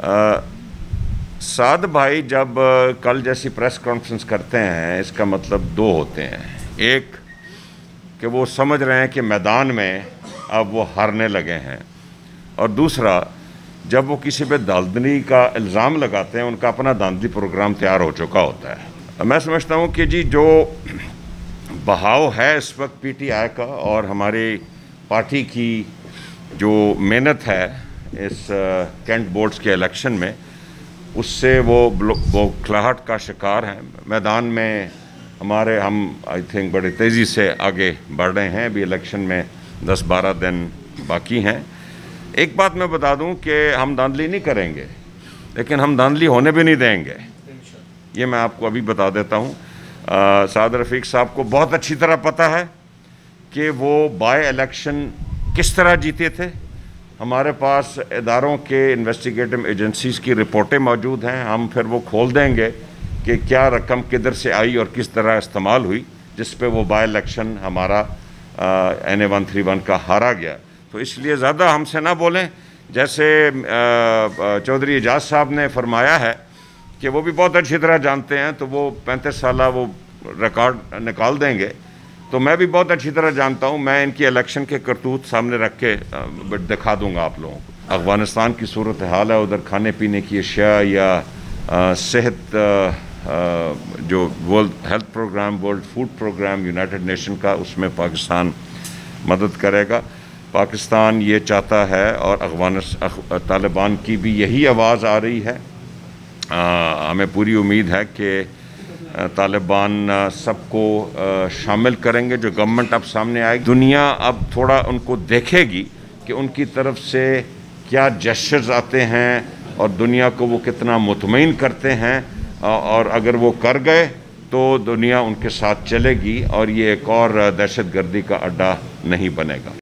साद भाई जब कल जैसी प्रेस कॉन्फ्रेंस करते हैं, इसका मतलब दो होते हैं। एक कि वो समझ रहे हैं कि मैदान में अब वो हारने लगे हैं, और दूसरा जब वो किसी पे धांधली का इल्ज़ाम लगाते हैं, उनका अपना धांधली प्रोग्राम तैयार हो चुका होता है। मैं समझता हूँ कि जी जो बहाव है इस वक्त पीटीआई का और हमारी पार्टी की जो मेहनत है इस कैंट बोर्ड्स के इलेक्शन में, उससे वो खिलाहट का शिकार हैं। मैदान में हम आई थिंक बड़े तेज़ी से आगे बढ़ रहे हैं। अभी इलेक्शन में 10-12 दिन बाकी हैं। एक बात मैं बता दूं कि हम धांधली नहीं करेंगे, लेकिन हम धांधली होने भी नहीं देंगे। ये मैं आपको अभी बता देता हूं। साद रफ़ीक साहब को बहुत अच्छी तरह पता है कि वो बाय इलेक्शन किस तरह जीते थे। हमारे पास इदारों के इन्वेस्टिगेटिव एजेंसीज़ की रिपोर्टें मौजूद हैं। हम फिर वो खोल देंगे कि क्या रकम किधर से आई और किस तरह इस्तेमाल हुई, जिस पे वो बाय इलेक्शन हमारा NA 131 का हारा गया। तो इसलिए ज़्यादा हमसे ना बोलें। जैसे चौधरी एजाज साहब ने फरमाया है कि वो भी बहुत अच्छी तरह जानते हैं, तो वो 35 साल वो रिकॉर्ड निकाल देंगे। तो मैं भी बहुत अच्छी तरह जानता हूँ। मैं इनकी इलेक्शन के करतूत सामने रख के दिखा दूंगा आप लोगों को। अफ़गानिस्तान की सूरत हाल है, उधर खाने पीने की अशिया या सेहत जो world health programme, world food programme United Nation का, उसमें पाकिस्तान मदद करेगा। पाकिस्तान ये चाहता है और तालिबान की भी यही आवाज़ आ रही है। हमें पूरी उम्मीद है कि तालिबान सबको शामिल करेंगे। जो गवर्नमेंट अब सामने आएगी, दुनिया अब थोड़ा उनको देखेगी कि उनकी तरफ से क्या जेस्चर्स आते हैं और दुनिया को वो कितना मुतमईन करते हैं, और अगर वो कर गए तो दुनिया उनके साथ चलेगी और ये एक और दहशतगर्दी का अड्डा नहीं बनेगा।